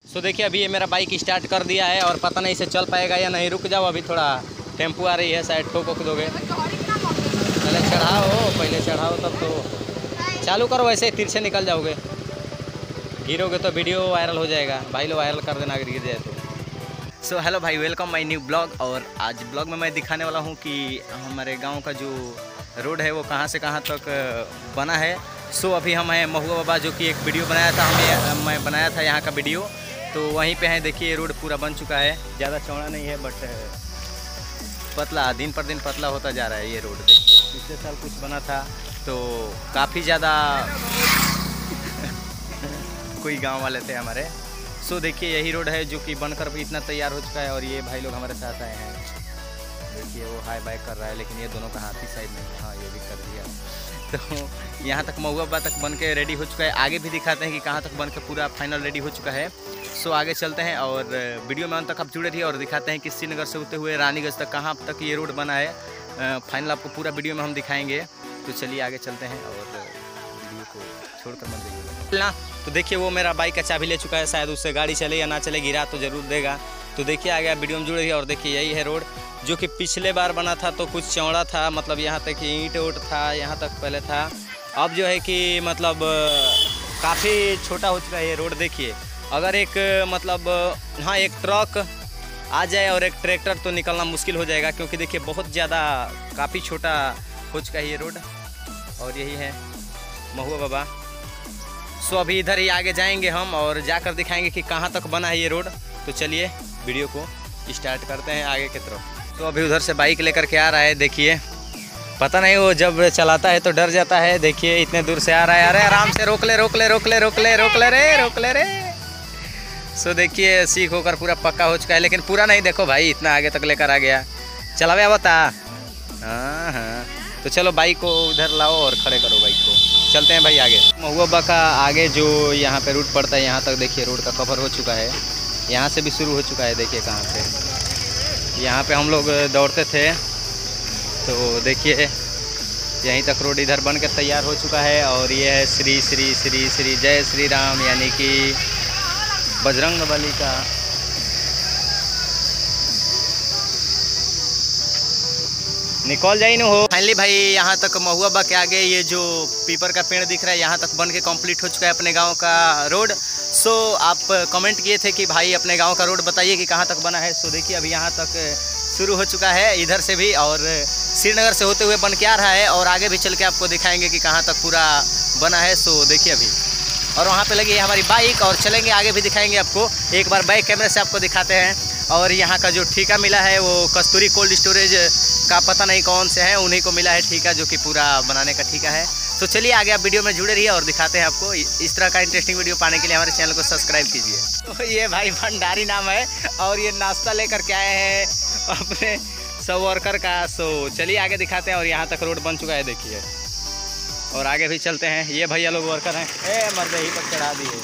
सो देखिए अभी ये मेरा बाइक स्टार्ट कर दिया है और पता नहीं इसे चल पाएगा या नहीं। रुक जाओ, अभी थोड़ा टेम्पो आ रही है, शायद ठोक दोगे। पहले चढ़ाओ तब तो चालू करो, वैसे तिरछे निकल जाओगे। गिरोगे तो वीडियो वायरल हो जाएगा। भाई लोग वायरल कर देना अगर गिर जाए तो। सो हेलो भाई, वेलकम माय न्यू ब्लॉग। और आज ब्लॉग में मैं दिखाने वाला हूँ कि हमारे गांव का जो रोड है वो कहाँ से कहाँ तक बना है। सो अभी हम हैं महुआ बाबा, जो कि एक वीडियो बनाया था मैं बनाया था यहाँ का वीडियो, तो वहीं पे हैं। देखिए रोड पूरा बन चुका है, ज़्यादा चौड़ा नहीं है बट पतला, दिन पर दिन पतला होता जा रहा है ये रोड। देखिए पिछले साल कुछ बना था तो काफ़ी ज़्यादा कोई गांव वाले थे हमारे। सो देखिए यही रोड है जो कि बनकर भी इतना तैयार हो चुका है। और ये भाई लोग हमारे साथ आए हैं। देखिए वो हाई बाइक कर रहा है, लेकिन ये दोनों का हाथ ही साइड नहीं है। हाँ ये भी कर दिया। तो यहाँ तक महुआ बाबा तक बन के रेडी हो चुका है। आगे भी दिखाते हैं कि कहाँ तक बन के पूरा फाइनल रेडी हो चुका है। सो आगे चलते हैं और वीडियो में अंत तक आप जुड़े रहिए और दिखाते हैं कि श्रीनगर से होते हुए रानीगंज तक कहाँ तक ये रोड बना है। फाइनल आपको पूरा वीडियो में हम दिखाएंगे। तो चलिए आगे चलते हैं और वीडियो को छोड़कर मत जाइएगा। तो देखिए वो मेरा बाइक का चाबी ले चुका है, शायद उससे गाड़ी चले या ना चले, गिरा तो ज़रूर देगा। तो देखिए आ गया, वीडियो में जुड़े रहिए। और देखिए यही है रोड जो कि पिछले बार बना था तो कुछ चौड़ा था, मतलब यहाँ तक ईंट उट था, यहाँ तक पहले था। अब जो है कि मतलब काफ़ी छोटा हो चुका है ये रोड। देखिए अगर एक मतलब हाँ एक ट्रक आ जाए और एक ट्रैक्टर तो निकलना मुश्किल हो जाएगा, क्योंकि देखिए बहुत ज़्यादा काफ़ी छोटा हो चुका है ये रोड। और यही है महुआ बाबा। सो अभी इधर ही आगे जाएंगे हम और जाकर दिखाएंगे कि कहाँ तक बना है ये रोड। तो चलिए वीडियो को स्टार्ट करते हैं आगे की तरफ। तो अभी उधर से बाइक लेकर के आ रहा है। देखिए पता नहीं वो जब चलाता है तो डर जाता है। देखिए इतने दूर से आ रहा है। अरे आराम से रोक ले रोक ले रोक ले रोक ले रोक ले रे रोक ले रे। सो देखिए सीख होकर पूरा पक्का हो चुका है, लेकिन पूरा नहीं। देखो भाई इतना आगे तक लेकर आ गया। चलावे बता। हाँ तो चलो बाइक को उधर लाओ और खड़े करो बाइक को। चलते हैं भाई आगे। महुआ बाबा का आगे जो यहाँ पे रूट पड़ता है, यहाँ तक देखिए रोड का कवर हो चुका है। यहाँ से भी शुरू हो चुका है। देखिए कहाँ पे, यहाँ पे हम लोग दौड़ते थे तो देखिए यहीं तक रोड इधर बन के तैयार हो चुका है। और ये है श्री श्री श्री श्री जय श्री राम, यानी कि बजरंगबली का निकल जाई न हो। फाइनली भाई यहाँ तक महुआ बाबा के आगे ये जो पीपर का पेड़ दिख रहा है, यहाँ तक बन के कंप्लीट हो चुका है अपने गांव का रोड। सो आप कमेंट किए थे कि भाई अपने गांव का रोड बताइए कि कहाँ तक बना है। सो देखिए अभी यहाँ तक शुरू हो चुका है इधर से भी, और श्रीनगर से होते हुए बन के आ रहा है। और आगे भी चल के आपको दिखाएंगे कि कहाँ तक पूरा बना है। सो देखिए अभी, और वहाँ पे लगी है हमारी बाइक, और चलेंगे आगे भी दिखाएंगे आपको। एक बार बैक कैमरे से आपको दिखाते हैं। और यहाँ का जो ठेका मिला है वो कस्तूरी कोल्ड स्टोरेज का, पता नहीं कौन से हैं, उन्हीं को मिला है ठेका, जो कि पूरा बनाने का ठेका है। तो चलिए आगे आप वीडियो में जुड़े रहिए और दिखाते हैं आपको। इस तरह का इंटरेस्टिंग वीडियो पाने के लिए हमारे चैनल को सब्सक्राइब कीजिए। तो ये भाई भंडारी नाम है और ये नाश्ता लेकर के आए हैं अपने सब वर्कर का। सो चलिए आगे दिखाते हैं। और यहाँ तक रोड बन चुका है देखिए, और आगे भी चलते हैं। ये भैया लोग वर्कर हैं। मर्द ही पर चढ़ा दिए।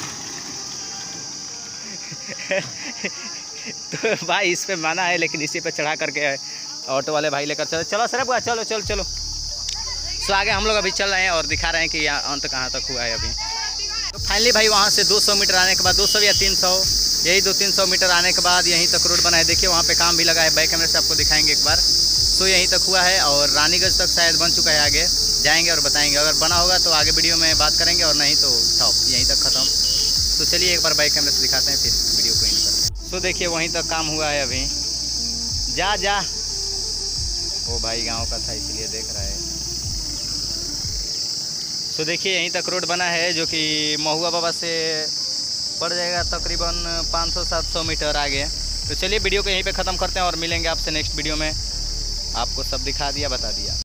तो भाई इस पे माना है, लेकिन इसी पे चढ़ा करके ऑटो वाले भाई लेकर चलो। चलो सर चलो चलो चलो। सो आगे हम लोग अभी चल रहे हैं और दिखा रहे हैं कि यहाँ अंत कहाँ तक हुआ है अभी। तो फाइनली भाई वहाँ से 200 मीटर आने के बाद, 200 या 300, यही 200-300 मीटर आने के बाद यहीं तक रोड बना है। देखिए वहाँ पे काम भी लगा है, बैक कैमरे से आपको दिखाएंगे एक बार। सो यहीं तक हुआ है और रानीगंज तक शायद बन चुका है। आगे जाएंगे और बताएंगे, अगर बना होगा तो आगे वीडियो में बात करेंगे, और नहीं तो स्टॉप, यहीं तक ख़त्म। तो चलिए एक बार बैक कैमरे से दिखाते हैं, फिर वीडियो को एंड करते हैं। तो देखिए वहीं तक काम हुआ है अभी। जा जा, वो भाई गाँव का था इसलिए देख रहा है। तो देखिए यहीं तक रोड बना है, जो कि महुआ बाबा से पड़ जाएगा तकरीबन 500-700 मीटर आगे। तो चलिए वीडियो को यहीं पे ख़त्म करते हैं और मिलेंगे आपसे नेक्स्ट वीडियो में। आपको सब दिखा दिया, बता दिया।